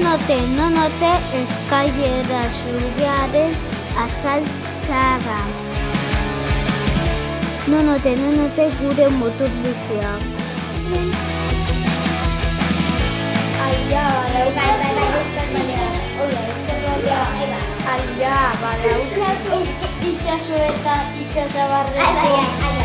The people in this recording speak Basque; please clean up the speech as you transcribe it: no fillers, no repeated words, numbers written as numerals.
nonote eskailera zuriaren azaltzara. Nonote gure motor luzea. Aia, balauta itxaso eta itxasabarreko